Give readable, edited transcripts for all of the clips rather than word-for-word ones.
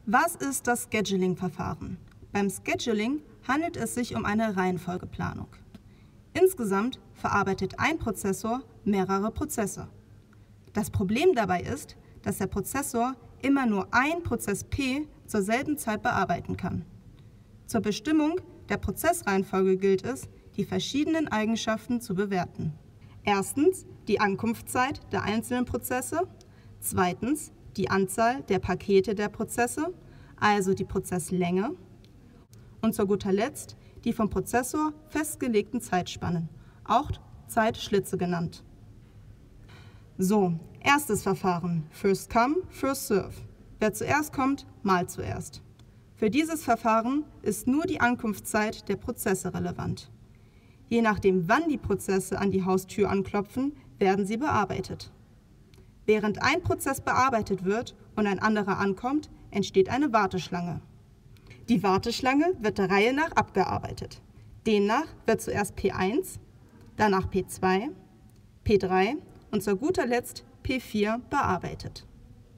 Was ist das Scheduling-Verfahren? Beim Scheduling handelt es sich um eine Reihenfolgeplanung. Insgesamt verarbeitet ein Prozessor mehrere Prozesse. Das Problem dabei ist, dass der Prozessor immer nur ein Prozess P zur selben Zeit bearbeiten kann. Zur Bestimmung der Prozessreihenfolge gilt es, die verschiedenen Eigenschaften zu bewerten. Erstens die Ankunftszeit der einzelnen Prozesse, zweitens die Anzahl der Pakete der Prozesse, also die Prozesslänge, und zu guter Letzt die vom Prozessor festgelegten Zeitspannen, auch Zeitschlitze genannt. So, erstes Verfahren, First Come, First Serve. Wer zuerst kommt, mal zuerst. Für dieses Verfahren ist nur die Ankunftszeit der Prozesse relevant. Je nachdem, wann die Prozesse an die Haustür anklopfen, werden sie bearbeitet. Während ein Prozess bearbeitet wird und ein anderer ankommt, entsteht eine Warteschlange. Die Warteschlange wird der Reihe nach abgearbeitet. Demnach wird zuerst P1, danach P2, P3 und zu guter Letzt P4 bearbeitet.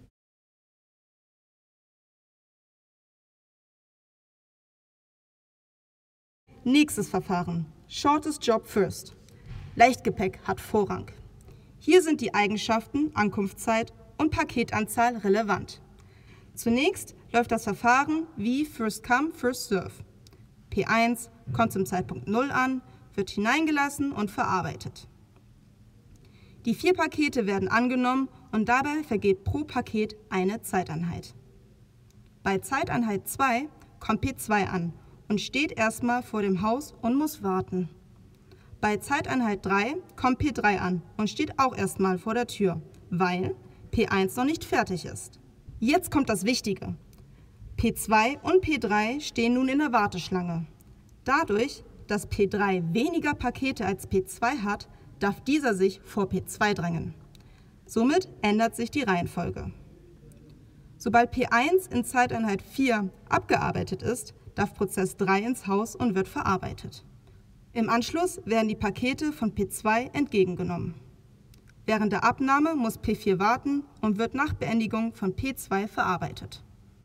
Nächstes Verfahren, Shortest Job First. Leichtgepäck hat Vorrang. Hier sind die Eigenschaften Ankunftszeit und Paketanzahl relevant. Zunächst läuft das Verfahren wie First Come, First Serve. P1 kommt zum Zeitpunkt 0 an, wird hineingelassen und verarbeitet. Die 4 Pakete werden angenommen und dabei vergeht pro Paket eine Zeiteinheit. Bei Zeiteinheit 2 kommt P2 an und steht erstmal vor dem Haus und muss warten. Bei Zeiteinheit 3 kommt P3 an und steht auch erstmal vor der Tür, weil P1 noch nicht fertig ist. Jetzt kommt das Wichtige. P2 und P3 stehen nun in der Warteschlange. Dadurch, dass P3 weniger Pakete als P2 hat, darf dieser sich vor P2 drängen. Somit ändert sich die Reihenfolge. Sobald P1 in Zeiteinheit 4 abgearbeitet ist, darf Prozess 3 ins Haus und wird verarbeitet. Im Anschluss werden die Pakete von P2 entgegengenommen. Während der Abnahme muss P4 warten und wird nach Beendigung von P2 verarbeitet.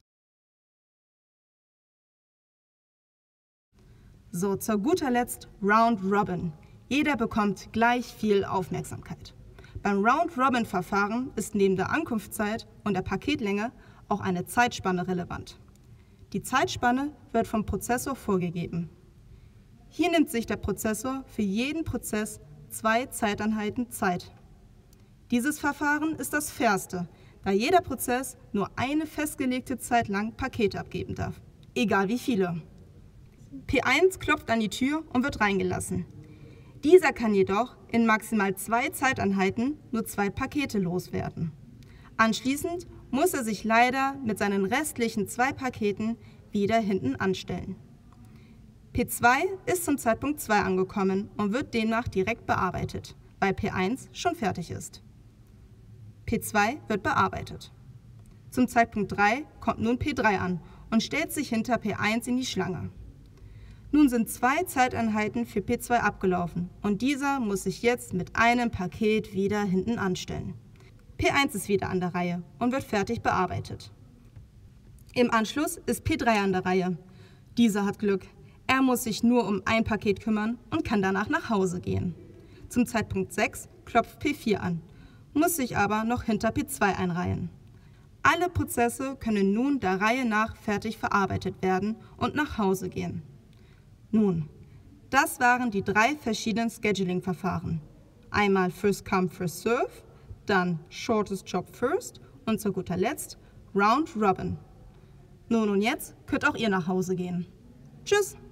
So, zu guter Letzt Round Robin. Jeder bekommt gleich viel Aufmerksamkeit. Beim Round Robin Verfahren ist neben der Ankunftszeit und der Paketlänge auch eine Zeitspanne relevant. Die Zeitspanne wird vom Prozessor vorgegeben. Hier nimmt sich der Prozessor für jeden Prozess 2 Zeiteinheiten Zeit. Dieses Verfahren ist das fairste, da jeder Prozess nur eine festgelegte Zeit lang Pakete abgeben darf, egal wie viele. P1 klopft an die Tür und wird reingelassen. Dieser kann jedoch in maximal 2 Zeiteinheiten nur 2 Pakete loswerden. Anschließend muss er sich leider mit seinen restlichen 2 Paketen wieder hinten anstellen. P2 ist zum Zeitpunkt 2 angekommen und wird demnach direkt bearbeitet, weil P1 schon fertig ist. P2 wird bearbeitet. Zum Zeitpunkt 3 kommt nun P3 an und stellt sich hinter P1 in die Schlange. Nun sind 2 Zeiteinheiten für P2 abgelaufen und dieser muss sich jetzt mit einem Paket wieder hinten anstellen. P1 ist wieder an der Reihe und wird fertig bearbeitet. Im Anschluss ist P3 an der Reihe. Dieser hat Glück. Er muss sich nur um ein Paket kümmern und kann danach nach Hause gehen. Zum Zeitpunkt 6 klopft P4 an, muss sich aber noch hinter P2 einreihen. Alle Prozesse können nun der Reihe nach fertig verarbeitet werden und nach Hause gehen. Nun, das waren die 3 verschiedenen Scheduling-Verfahren. Einmal First Come, First Serve, dann Shortest Job First und zu guter Letzt Round Robin. Nun und jetzt könnt auch ihr nach Hause gehen. Tschüss!